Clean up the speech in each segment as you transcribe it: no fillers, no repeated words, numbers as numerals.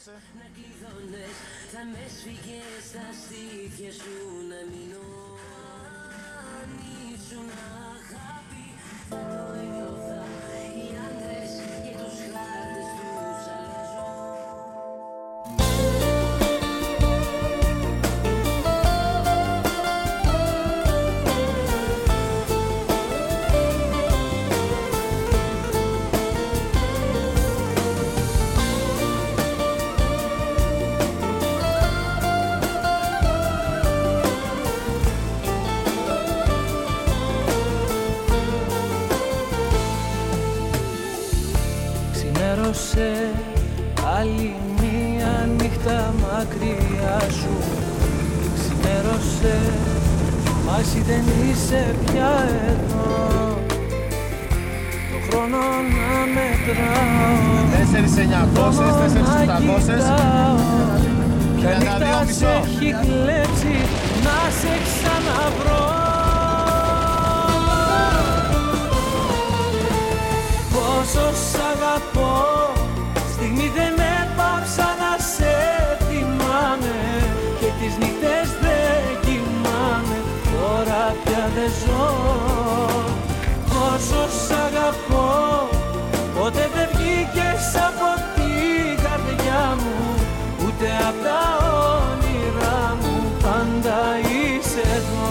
Να κλειδώνες, θα με σφίγγες στα στήθια σου να μείνω. Αν ήσουν αγάπη, θα το ένιωθα. Οι άντρες και τους χάρτες τους αλλάζω. Ξημέρωσε άλλη μία νύχτα μακριά σου. Ξημέρωσε, μα εσύ δεν είσαι πια εδώ. Το χρόνο να μετράω, 4.900, 4.800. Ποια νύχτα σε έχει κλέψει να σε ξαναβρω. Πόσο σ' αγαπώ, στιγμή δεν έπαψα να σε θυμάμαι. Και τις νύχτες δεν κοιμάμαι, τώρα πια δεν ζω. Πόσο σ' αγαπώ, ποτέ δεν βγήκες από την καρδιά μου, ούτε απ' τα όνειρά μου, πάντα είσαι εδώ.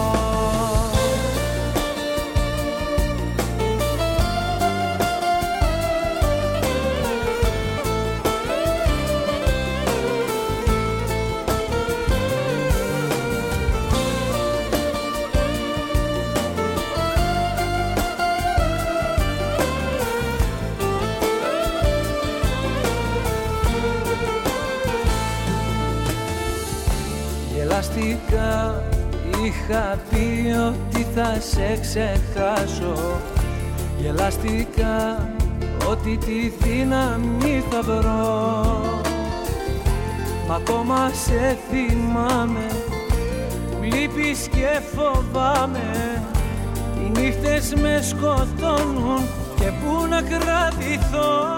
Γελαστικά είχα πει ότι θα σε ξεχάσω. Γελαστικά ότι τη δύναμη θα βρω. Μα ακόμα σε θυμάμαι, μου λείπεις και φοβάμαι. Οι νύχτες με σκοτώνουν και πού να κρατηθώ.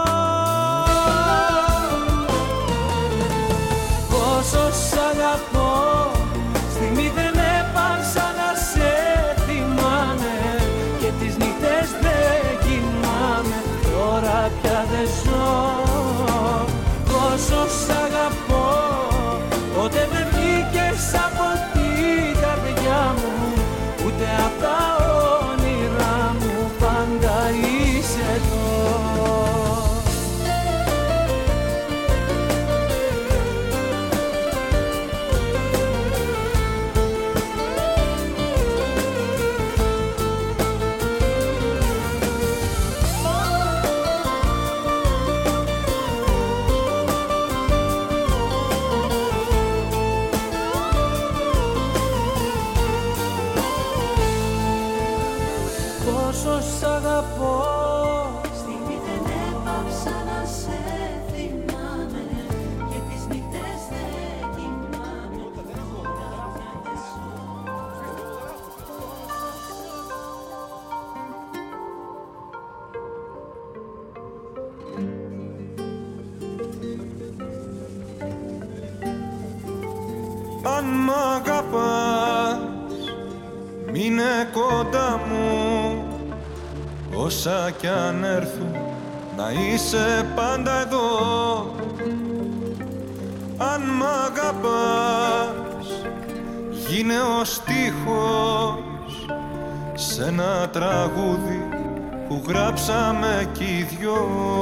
Πόσο σ' αγαπώ, στιγμή δεν έπαψα να σε θυμάμαι. Και τις νύχτες δεν κοιμάμαι, τώρα πια δεν ζω. Πόσο σ' αγαπώ, ποτέ δεν βγήκες από την καρδιά μου, ούτε απ' τα όνειρά μου, πάντα είσαι εδώ. Πόσο σ' αγαπώ, Στιγμή δεν έπαψα να σε θυμάμαι. Και τις νύχτες δεν κοιμάμαι. Αν μ' αγαπάς, μείνε κοντά μου. Όσα κι αν έρθουν, να είσαι πάντα εδώ. Αν μ' αγαπάς, γίνε ο στίχος σε ένα τραγούδι που γράψαμε κι οι δυο.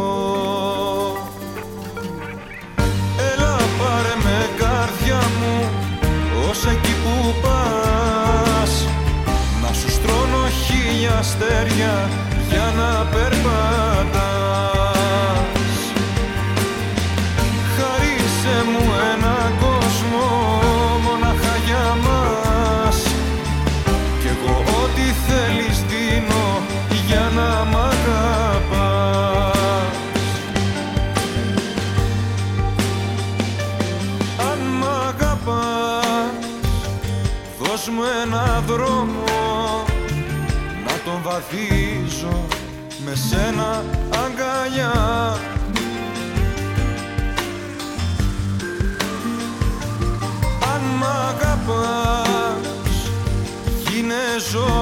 Έλα πάρε με καρδιά μου, ως εκεί που πας, να σου στρώνω χίλια αστέρια για να περπατάς. Χαρίσε μου ένα κόσμο μονάχα για μας, κι εγώ ό,τι θέλεις δίνω για να μ' αγαπάς. Αν μ' αγαπάς, δώσ' μου ένα δρόμο να τον βαθίζω με σένα αγκαλιά.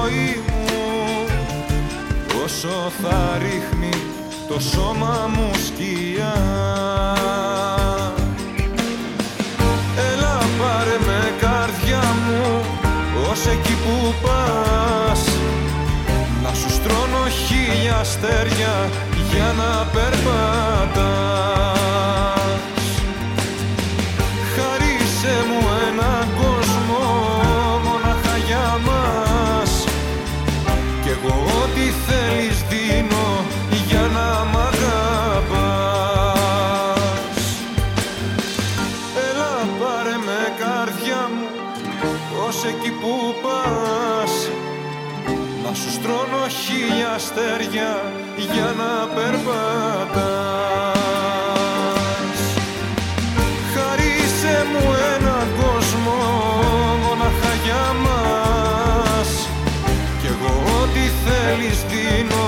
ζωή μου, όσο θα ρίχνει το σώμα μου σκιά. Έλα πάρε με καρδιά μου, ως εκεί που πας, να σου στρώνω 1000 αστέρια για να περπατάς. Χαρίσε μου έναν κόσμο μονάχα για μας, κι εγώ ό,τι θέλεις δίνω για να μ' αγαπάς. Έλα πάρε με καρδιά μου, ως εκεί που πας, να σου στρώνω 1000 αστέρια για να περπατάς. Χαρίσε μου έναν κόσμο μονάχα για μας, κι εγώ ό,τι θέλεις δίνω